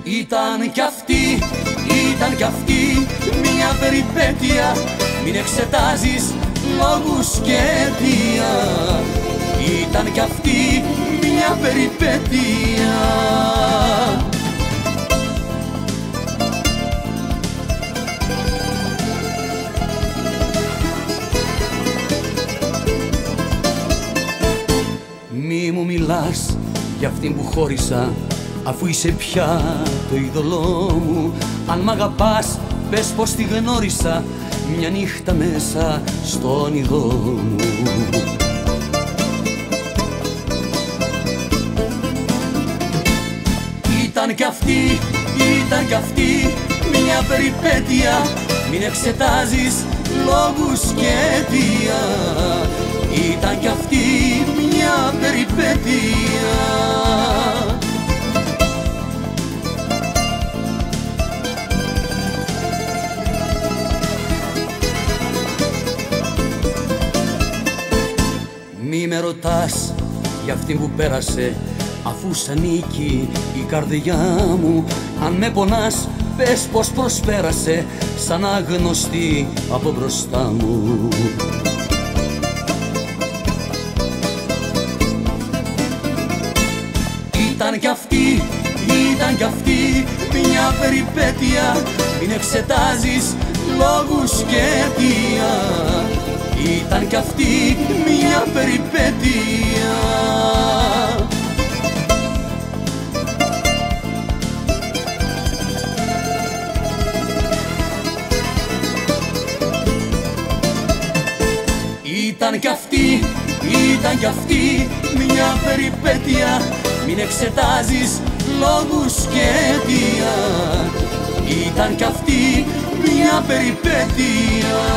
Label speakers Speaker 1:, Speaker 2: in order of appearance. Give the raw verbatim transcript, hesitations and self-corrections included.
Speaker 1: Ήταν κι αυτή, ήταν κι αυτή μια περιπέτεια. Μην εξετάζεις λόγους και αιτία. Ήταν κι αυτή μια περιπέτεια. Μη μου μιλάς για αυτήν που χώρισα, αφού είσαι πια το είδωλό μου. Αν μ' αγαπάς πες πως τη γνώρισα μια νύχτα μέσα στον όνειρό μου. Ήταν κι αυτή, ήταν κι αυτή μια περιπέτεια. Μην εξετάζεις λόγους και αιτία. Ήταν κι αυτή μια περιπέτεια. Μη με ρωτάς για αυτήν που πέρασε, αφού σ' ανήκει η καρδιά μου. Αν με πονάς πες πως προσπέρασε σαν άγνωστη από μπροστά μου. Ήταν κι αυτή, ήταν κι αυτή μια περιπέτεια. Μην εξετάζεις λόγους και αιτία. Ήταν κι αυτή μια περιπέτεια. Ήταν κι αυτή, ήταν κι αυτή μια περιπέτεια. Μην εξετάζεις λόγους και αιτία. Ήταν κι αυτή μια περιπέτεια.